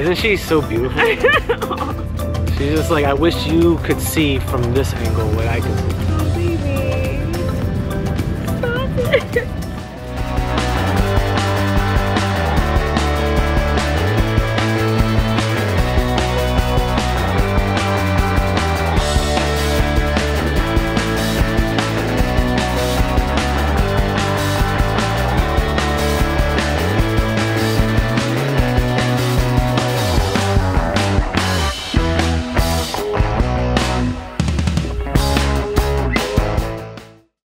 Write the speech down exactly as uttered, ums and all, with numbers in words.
Isn't she so beautiful? She's just like, I wish you could see from this angle what I could see.